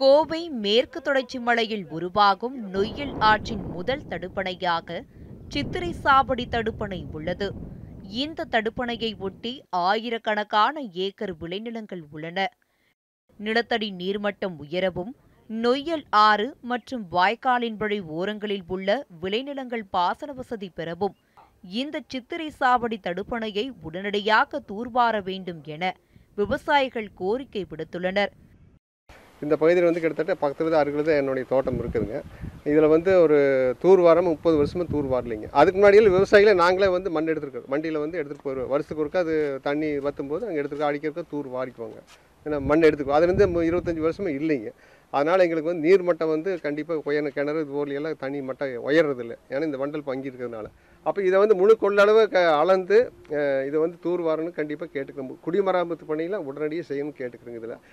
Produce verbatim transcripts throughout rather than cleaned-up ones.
கோவை மேற்கு தொடர்ச்சி மலையில் உருவாகும் நொய்யல் ஆற்றின் முதல் தடுப்பணையாக சித்திரை சாவடி தடுப்பணை உள்ளது. இந்த தடுப்பணையை ஒட்டி ஆயிரக்கணக்கான ஏக்கர் விளைநிலங்கள் உள்ளன. நிலத்தடி நீர்மட்டம் உயரவும், நொய்யல் ஆறு மற்றும் வாய்க்காலின் வழி ஓரங்களில் உள்ள விளைநிலங்கள் பாசன வசதி பெறவும் இந்த சித்திரை சாவடி தடுப்பணையை உடனடியாக தூர்வார வேண்டும் என விவசாயிகள் கோரிக்கை விடுத்துள்ளனர். இந்த பகுதியில் வந்து கிட்டத்தட்ட பக்கத்தில் அருகில் தான் என்னுடைய தோட்டம் இருக்குதுங்க. இதில் வந்து ஒரு தூர்வாரம் முப்பது வருஷமாக தூர்வாரலைங்க. அதுக்கு முன்னாடியில் விவசாயிகளை நாங்களே வந்து மண் எடுத்துருக்கோம். வண்டியில் வந்து எடுத்துகிட்டு போயிடுவோம். வருஷத்துக்கு ஒருக்கா அது தண்ணி வற்றும் போது அங்கே எடுத்துருக்க அடிக்கிறக்க தூர் வாரிக்குவாங்க. ஏன்னா மண் எடுத்துக்குவோம். அதுலேருந்து இருபத்தஞ்சி வருஷமாக இல்லைங்க. அதனால் எங்களுக்கு வந்து நீர்மட்டம் வந்து கண்டிப்பாக உயர்ந்த கிணறு இது போர்லையெல்லாம் தண்ணி மட்டம் உயர்றதில்லை. ஏன்னா இந்த வண்டல் பங்கி இருக்கிறதுனால. அப்போ இதை வந்து முழு கொள்ளளவு க அளந்து இதை வந்து தூர்வாரன்னு கண்டிப்பாக கேட்டுக்கிறோம். குடிமராமத்து பணியில் உடனடியாக செய்யணும்னு கேட்டுக்கிறோங்க. இதில்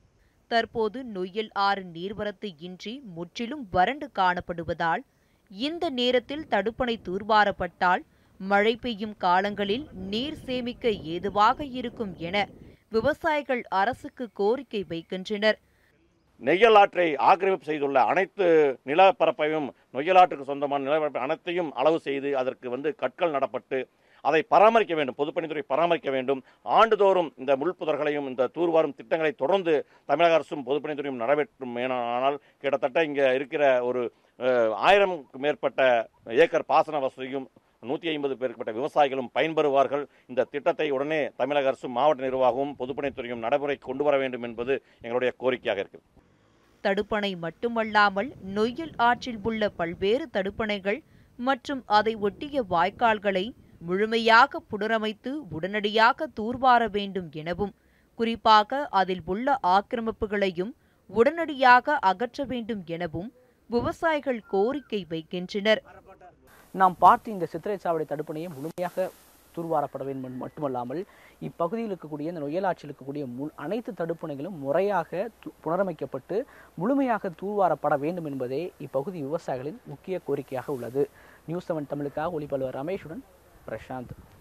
தற்போது நொய்யல் ஆறு நீர்வரத்து இன்றி முற்றிலும் வறண்டு காணப்படுவதால் இந்த நேரத்தில் தடுப்பணை தூர்வாரப்பட்டால் மழை பெய்யும் காலங்களில் நீர் சேமிக்க ஏதுவாக இருக்கும் என விவசாயிகள் அரசுக்கு கோரிக்கை வைக்கின்றனர். நொய்யல் ஆற்றை ஆக்கிரமிப்பு செய்துள்ள அனைத்து நிலப்பரப்பையும் நொய்யல் ஆற்றுக்கு சொந்தமான நிலப்பரப்பை அனைத்தையும் அளவு செய்து அதற்கு வந்து கற்கள் நடப்பட்டு அதை பராமரிக்க வேண்டும். பொதுப்பணித்துறை பராமரிக்க வேண்டும். ஆண்டுதோறும் இந்த முள்புதர்களையும் இந்த தூர்வாரும் திட்டங்களை தொடர்ந்து தமிழக அரசும் பொதுப்பணித்துறையும் நிறைவேற்றும். ஆனால் கிட்டத்தட்ட இங்கே இருக்கிற ஒரு ஆயிரம்க்கு மேற்பட்ட ஏக்கர் பாசன வசதியும் நூற்றி ஐம்பது பேருக்கப்பட்ட விவசாயிகளும் பயன்பெறுவார்கள். இந்த திட்டத்தை உடனே தமிழக அரசும் மாவட்ட நிர்வாகமும் பொதுப்பணித்துறையும் நடைமுறைக்கு கொண்டு வர வேண்டும் என்பது எங்களுடைய கோரிக்கையாக இருக்கிறது. தடுப்பணை மட்டுமல்லாமல் நொய்யல் ஆற்றில் உள்ள பல்வேறு தடுப்பணைகள் மற்றும் அதை ஒட்டிய வாய்க்கால்களை முழுமையாக புனரமைத்து உடனடியாக தூர்வார வேண்டும் எனவும், குறிப்பாக அதில் உள்ள ஆக்கிரமிப்புகளையும் உடனடியாக அகற்ற வேண்டும் எனவும் விவசாயிகள் கோரிக்கை வைக்கின்றனர். நாம் பார்த்து இந்த சித்திரை சாவடி தடுப்பணையை முழுமையாக தூர்வாரப்பட வேண்டும் மட்டுமல்லாமல் இப்பகுதியில் இருக்கக்கூடிய இந்த நொய்யல் ஆற்றில் இருக்கக்கூடிய அனைத்து தடுப்பணைகளும் முறையாக புனரமைக்கப்பட்டு முழுமையாக தூர்வாரப்பட வேண்டும் என்பதே இப்பகுதி விவசாயிகளின் முக்கிய கோரிக்கையாக உள்ளது. நியூஸ் செவன் தமிழுக்காக ஒளிப்பலுவர் ரமேஷுடன் பிரசாந்த்.